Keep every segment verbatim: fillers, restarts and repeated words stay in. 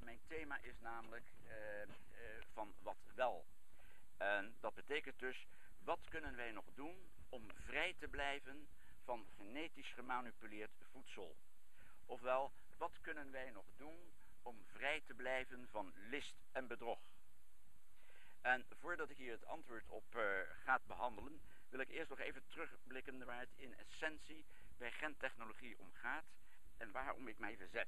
mijn thema is namelijk uh, uh, van wat wel. En dat betekent dus, wat kunnen wij nog doen om vrij te blijven van genetisch gemanipuleerd voedsel? Ofwel, wat kunnen wij nog doen om vrij te blijven van list en bedrog? En voordat ik hier het antwoord op uh, ga behandelen, wil ik eerst nog even terugblikken waar het in essentie bij gentechnologie om gaat en waarom ik mij verzet.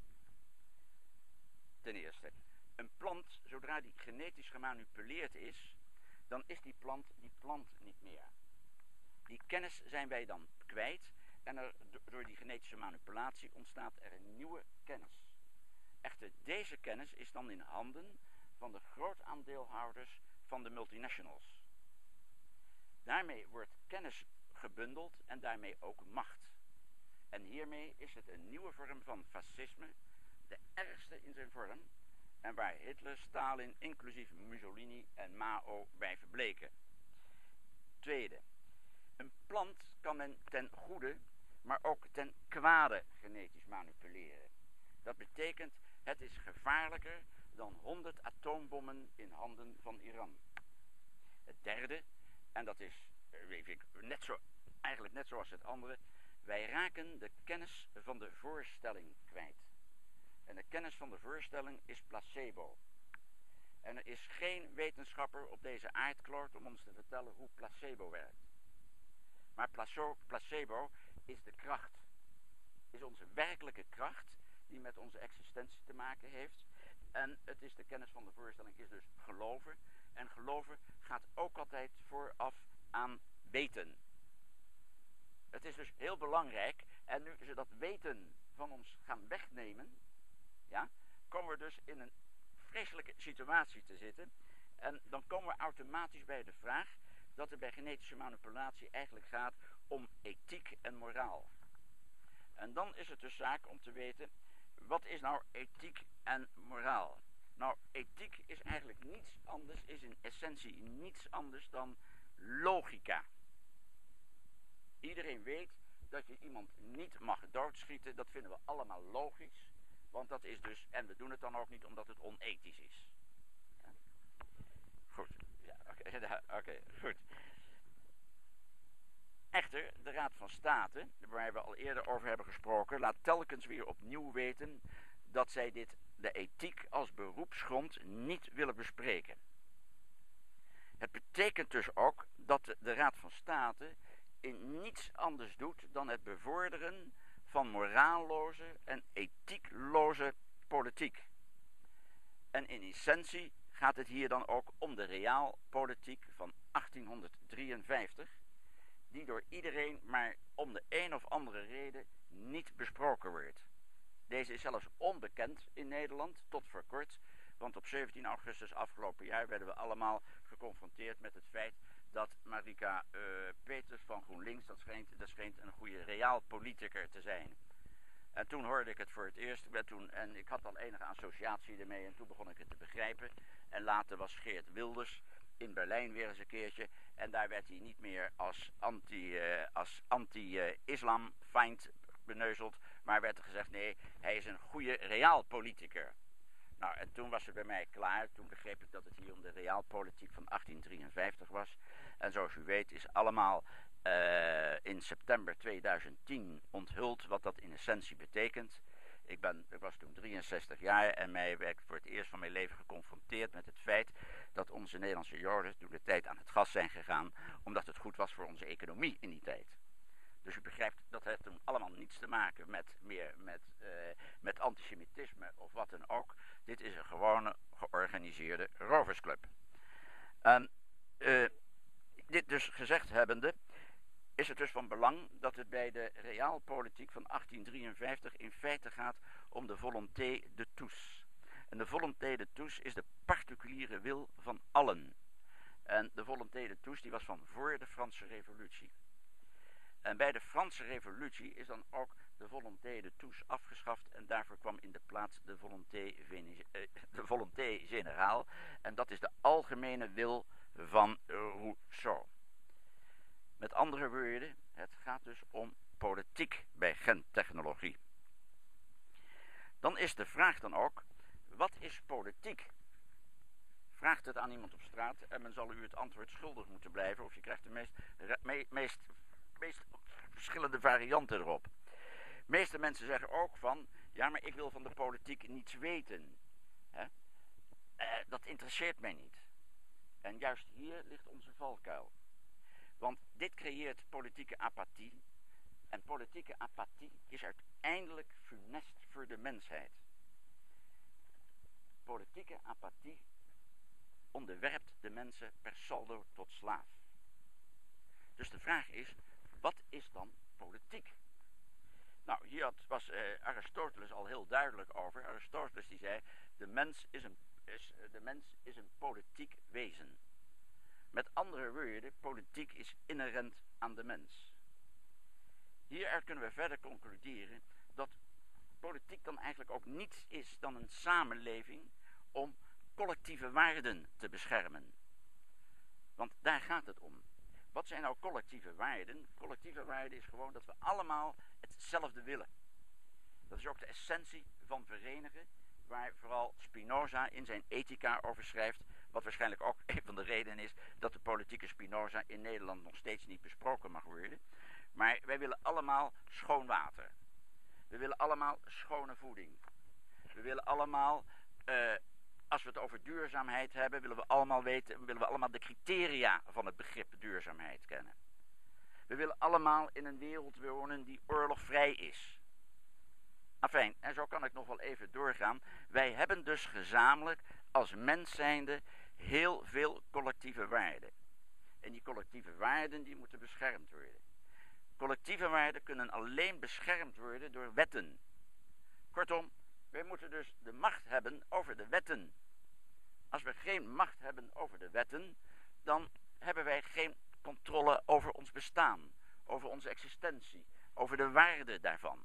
Ten eerste, een plant, zodra die genetisch gemanipuleerd is, dan is die plant die plant niet meer. Die kennis zijn wij dan kwijt en er, door die genetische manipulatie ontstaat er een nieuwe kennis. Echter, deze kennis is dan in handen van de grootaandeelhouders van de multinationals. Daarmee wordt kennis gebundeld en daarmee ook macht. En hiermee is het een nieuwe vorm van fascisme, de ergste in zijn vorm, en waar Hitler, Stalin, inclusief Mussolini en Mao bij verbleken. Tweede, een plant kan men ten goede, maar ook ten kwade genetisch manipuleren. Dat betekent, het is gevaarlijker dan honderd atoombommen in handen van Iran. Het derde, en dat is weet ik, net zo, eigenlijk net zoals het andere, wij raken de kennis van de voorstelling kwijt. En de kennis van de voorstelling is placebo. En er is geen wetenschapper op deze aardkloot om ons te vertellen hoe placebo werkt. Maar placebo is de kracht. Is onze werkelijke kracht die met onze existentie te maken heeft. En het is de kennis van de voorstelling is dus geloven. En geloven gaat ook altijd vooraf aan weten. Het is dus heel belangrijk. En nu ze dat weten van ons gaan wegnemen, ja, komen we dus in een vreselijke situatie te zitten. En dan komen we automatisch bij de vraag dat het bij genetische manipulatie eigenlijk gaat om ethiek en moraal. En dan is het dus zaak om te weten, wat is nou ethiek en moraal? Nou, ethiek is eigenlijk niets anders, is in essentie niets anders dan logica. Iedereen weet dat je iemand niet mag doodschieten, dat vinden we allemaal logisch. Want dat is dus, en we doen het dan ook niet omdat het onethisch is. Ja. Goed, ja, oké, okay, okay, goed. Echter, de Raad van State, waar we al eerder over hebben gesproken, laat telkens weer opnieuw weten dat zij dit, de ethiek als beroepsgrond, niet willen bespreken. Het betekent dus ook dat de, de Raad van State in niets anders doet dan het bevorderen van moraalloze en ethiekloze politiek. En in essentie gaat het hier dan ook om de realpolitiek van achttienhonderddrieënvijftig, die door iedereen maar om de een of andere reden niet besproken wordt. Deze is zelfs onbekend in Nederland, tot voor kort, want op zeventien augustus afgelopen jaar werden we allemaal geconfronteerd met het feit dat Marika uh, Peters van GroenLinks, dat schijnt, dat schijnt een goede realpolitiker te zijn. En toen hoorde ik het voor het eerst, ik ben toen, en ik had al enige associatie ermee en toen begon ik het te begrijpen. En later was Geert Wilders in Berlijn weer eens een keertje en daar werd hij niet meer als anti, uh, als anti-islamfeind uh, beneuzeld, maar werd er gezegd, nee, hij is een goede realpolitiker. Nou, en toen was het bij mij klaar. Toen begreep ik dat het hier om de realpolitiek van achttien drieënvijftig was. En zoals u weet is allemaal uh, in september tweeduizend tien onthuld wat dat in essentie betekent. Ik, ben, ik was toen drieënzestig jaar en mij werd ik voor het eerst van mijn leven geconfronteerd met het feit dat onze Nederlandse Joden toen de tijd aan het gas zijn gegaan, omdat het goed was voor onze economie in die tijd. Dus u begrijpt, dat heeft toen allemaal niets te maken met, meer met, uh, met antisemitisme of wat dan ook. Dit is een gewone georganiseerde roversclub. En uh, dit dus gezegd hebbende, is het dus van belang dat het bij de realpolitiek van achttien drieënvijftig in feite gaat om de volonté de tous. En de volonté de tous is de particuliere wil van allen. En de volonté de tous die was van voor de Franse Revolutie. En bij de Franse Revolutie is dan ook de volonté de tous afgeschaft en daarvoor kwam in de plaats de volonté, de volonté générale. En dat is de algemene wil van Rousseau. Met andere woorden, het gaat dus om politiek bij gentechnologie. Dan is de vraag dan ook, wat is politiek? Vraagt het aan iemand op straat en men zal u het antwoord schuldig moeten blijven, of je krijgt de meest, me, meest, meest verschillende varianten erop. De meeste mensen zeggen ook van, ja, maar ik wil van de politiek niets weten. Hè? Uh, dat interesseert mij niet. En juist hier ligt onze valkuil. Want dit creëert politieke apathie. En politieke apathie is uiteindelijk funest voor de mensheid. Politieke apathie onderwerpt de mensen per saldo tot slaaf. Dus de vraag is, wat is dan politiek? Nou, hier had, was uh, Aristoteles al heel duidelijk over. Aristoteles die zei, de mens is een, is, de mens is een politiek wezen. Met andere woorden, politiek is inherent aan de mens. Hieruit kunnen we verder concluderen dat politiek dan eigenlijk ook niets is dan een samenleving om collectieve waarden te beschermen. Want daar gaat het om. Wat zijn nou collectieve waarden? Collectieve waarden is gewoon dat we allemaal hetzelfde willen. Dat is ook de essentie van verenigen, waar vooral Spinoza in zijn Ethica over schrijft, wat waarschijnlijk ook een van de redenen is dat de politieke Spinoza in Nederland nog steeds niet besproken mag worden. Maar wij willen allemaal schoon water. We willen allemaal schone voeding. We willen allemaal, uh, als we het over duurzaamheid hebben, willen we allemaal weten, willen we allemaal de criteria van het begrip duurzaamheid kennen. We willen allemaal in een wereld wonen die oorlogvrij is. Afijn, en zo kan ik nog wel even doorgaan. Wij hebben dus gezamenlijk als mens zijnde heel veel collectieve waarden. En die collectieve waarden die moeten beschermd worden. Collectieve waarden kunnen alleen beschermd worden door wetten. Kortom, wij moeten dus de macht hebben over de wetten. Als we geen macht hebben over de wetten, dan hebben wij geen controle over ons bestaan, over onze existentie, over de waarde daarvan.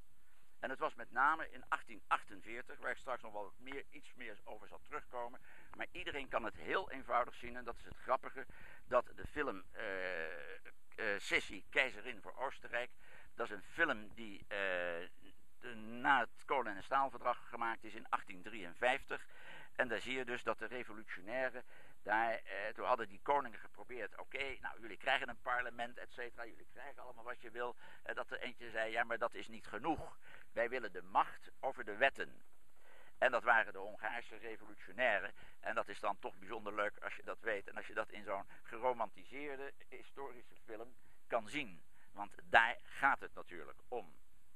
En het was met name in achttien achtenveertig, waar ik straks nog wel meer, iets meer over zal terugkomen. Maar iedereen kan het heel eenvoudig zien, en dat is het grappige, dat de film uh, uh, Sissi, Keizerin voor Oostenrijk, dat is een film die uh, de, na het kolen- en staalverdrag gemaakt is in achttien drieënvijftig. En daar zie je dus dat de revolutionairen, daar, eh, toen hadden die koningen geprobeerd, oké, okay, nou jullie krijgen een parlement, et cetera, jullie krijgen allemaal wat je wil. Eh, dat er eentje zei, ja maar dat is niet genoeg. Wij willen de macht over de wetten. En dat waren de Hongaarse revolutionairen. En dat is dan toch bijzonder leuk als je dat weet. En als je dat in zo'n geromantiseerde historische film kan zien. Want daar gaat het natuurlijk om.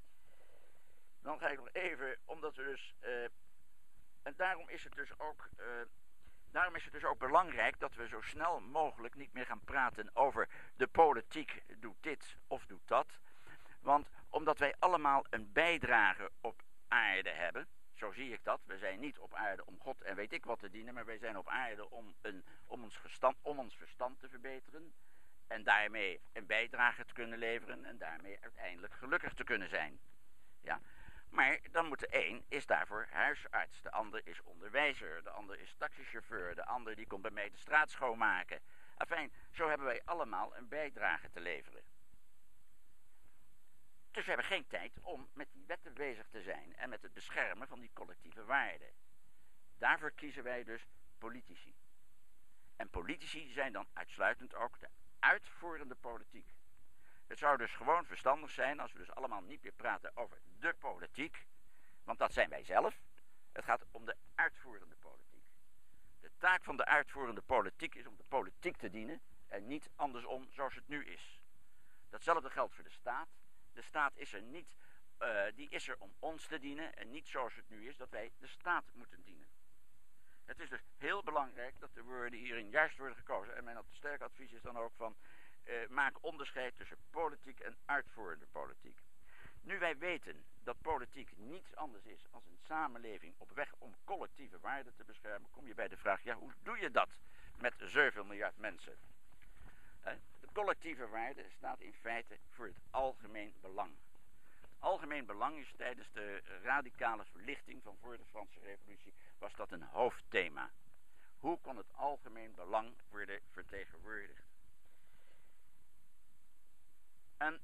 Dan ga ik nog even, omdat we dus... Uh, en daarom is het dus ook... Uh, Daarom is het dus ook belangrijk dat we zo snel mogelijk niet meer gaan praten over de politiek doet dit of doet dat. Want omdat wij allemaal een bijdrage op aarde hebben, zo zie ik dat. We zijn niet op aarde om God en weet ik wat te dienen, maar wij zijn op aarde om, een, om, ons, verstand, om ons verstand te verbeteren. En daarmee een bijdrage te kunnen leveren en daarmee uiteindelijk gelukkig te kunnen zijn. Ja. Maar dan moet de een is daarvoor huisarts, de ander is onderwijzer, de ander is taxichauffeur, de ander die komt bij mij de straat schoonmaken. Afijn, zo hebben wij allemaal een bijdrage te leveren. Dus we hebben geen tijd om met die wetten bezig te zijn en met het beschermen van die collectieve waarden. Daarvoor kiezen wij dus politici. En politici zijn dan uitsluitend ook de uitvoerende politiek. Het zou dus gewoon verstandig zijn als we dus allemaal niet meer praten over de politiek, want dat zijn wij zelf. Het gaat om de uitvoerende politiek. De taak van de uitvoerende politiek is om de politiek te dienen en niet andersom zoals het nu is. Datzelfde geldt voor de staat. De staat is er niet, uh, die is er om ons te dienen en niet zoals het nu is dat wij de staat moeten dienen. Het is dus heel belangrijk dat de woorden hierin juist worden gekozen. En mijn sterke advies is dan ook van, uh, maak onderscheid tussen politiek en uitvoerende politiek. Nu wij weten dat politiek niets anders is dan een samenleving op weg om collectieve waarden te beschermen, kom je bij de vraag, ja, hoe doe je dat met zeven miljard mensen? Uh, de collectieve waarde staat in feite voor het algemeen belang. Algemeen belang is tijdens de radicale verlichting van voor de Franse Revolutie, was dat een hoofdthema. Hoe kon het algemeen belang worden vertegenwoordigd? En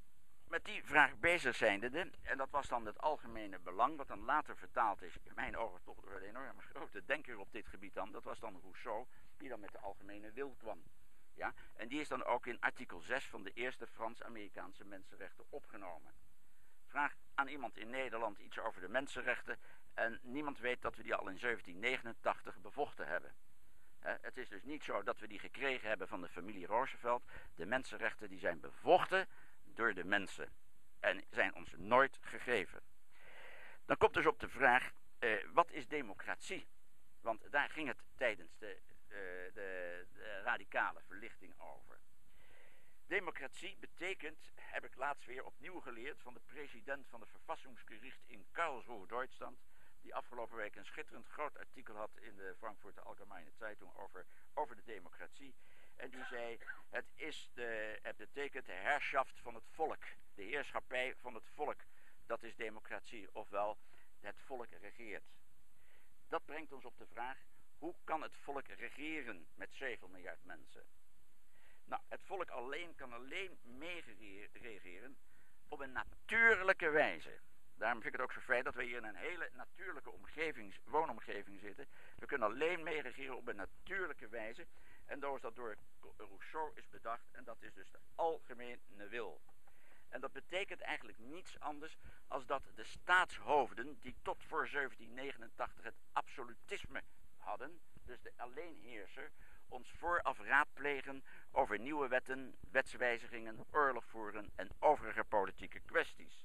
met die vraag bezig zijnde, en dat was dan het algemene belang, wat dan later vertaald is, in mijn ogen toch door een enorme grote denker op dit gebied dan, dat was dan Rousseau, die dan met de algemene wil kwam. Ja? En die is dan ook in artikel zes van de eerste Frans-Amerikaanse mensenrechten opgenomen. Vraag aan iemand in Nederland iets over de mensenrechten en niemand weet dat we die al in zeventien negenentachtig bevochten hebben. He, het is dus niet zo dat we die gekregen hebben van de familie Roosevelt. De mensenrechten die zijn bevochten door de mensen en zijn ons nooit gegeven. Dan komt dus op de vraag, eh, wat is democratie? Want daar ging het tijdens de, uh, de, de radicale verlichting over. Democratie betekent, heb ik laatst weer opnieuw geleerd van de president van de Verfassungsgericht in Karlsruhe, Duitsland, die afgelopen week een schitterend groot artikel had in de Frankfurter Allgemeine Zeitung over, over de democratie. En die zei, het, is de, het betekent de heerschaft van het volk, de heerschappij van het volk. Dat is democratie, ofwel het volk regeert. Dat brengt ons op de vraag, hoe kan het volk regeren met zeven miljard mensen? Nou, het volk alleen kan alleen meeregeren op een natuurlijke wijze. Daarom vind ik het ook zo fijn dat we hier in een hele natuurlijke omgeving, woonomgeving zitten. We kunnen alleen meeregeren op een natuurlijke wijze. En dat is dat door Rousseau is bedacht. En dat is dus de algemene wil. En dat betekent eigenlijk niets anders als dat de staatshoofden, die tot voor zeventien negenentachtig het absolutisme hadden, dus de alleenheerser, ons vooraf raadplegen over nieuwe wetten, wetswijzigingen, oorlog voeren en overige politieke kwesties.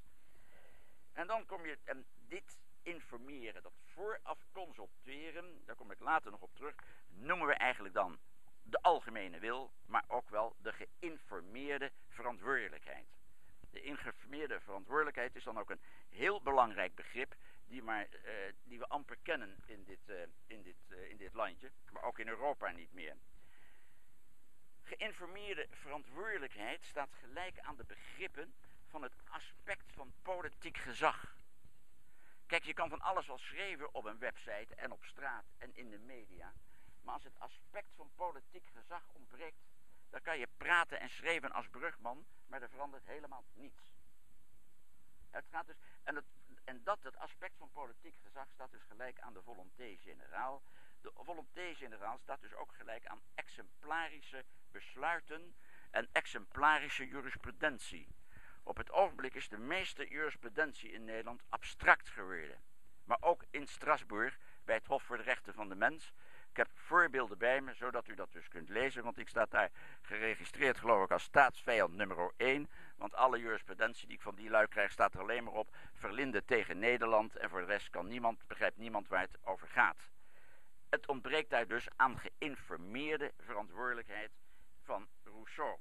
En dan kom je, en dit informeren, dat vooraf consulteren, daar kom ik later nog op terug, noemen we eigenlijk dan de algemene wil, maar ook wel de geïnformeerde verantwoordelijkheid. De geïnformeerde verantwoordelijkheid is dan ook een heel belangrijk begrip, die, maar, uh, die we amper kennen in dit, uh, in, dit, uh, in dit landje, maar ook in Europa niet meer. Geïnformeerde verantwoordelijkheid staat gelijk aan de begrippen van het aspect van politiek gezag. Kijk, je kan van alles wel schrijven op een website en op straat en in de media, maar als het aspect van politiek gezag ontbreekt, dan kan je praten en schrijven als brugman, maar er verandert helemaal niets. Het gaat dus, en, het, en dat, het aspect van politiek gezag staat dus gelijk aan de volonté générale. De volonté générale staat dus ook gelijk aan exemplarische besluiten en exemplarische jurisprudentie. Op het ogenblik is de meeste jurisprudentie in Nederland abstract geworden. Maar ook in Strasbourg, bij het Hof voor de Rechten van de Mens. Ik heb voorbeelden bij me, zodat u dat dus kunt lezen, want ik sta daar geregistreerd, geloof ik, als staatsvijand nummer één. Want alle jurisprudentie die ik van die lui krijg, staat er alleen maar op Verlinde tegen Nederland. En voor de rest kan niemand, begrijpt niemand waar het over gaat. Het ontbreekt daar dus aan geïnformeerde verantwoordelijkheid van Rousseau.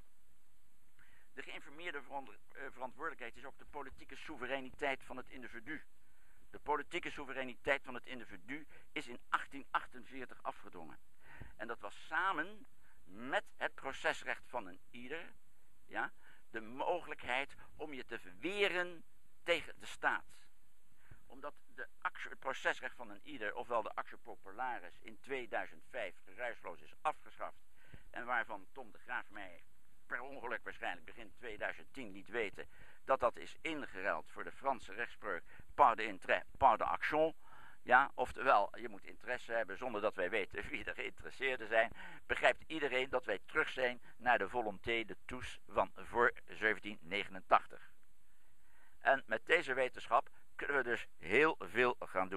De geïnformeerde verantwoordelijkheid is ook de politieke soevereiniteit van het individu. De politieke soevereiniteit van het individu is in achttien achtenveertig afgedwongen. En dat was samen met het procesrecht van een ieder, ja, de mogelijkheid om je te verweren tegen de staat. Omdat de actie, het procesrecht van een ieder, ofwel de actie popularis, in tweeduizend vijf geruisloos is afgeschaft. En waarvan Tom de Graaf mij per ongeluk waarschijnlijk begin tweeduizend tien liet weten dat dat is ingeruild voor de Franse rechtspreuk par de intérêt, par de action. Ja, oftewel, je moet interesse hebben zonder dat wij weten wie de geïnteresseerden zijn. Begrijpt iedereen dat wij terug zijn naar de volonté de tous van voor zeventien negenentachtig. En met deze wetenschap kunnen we dus heel veel gaan doen.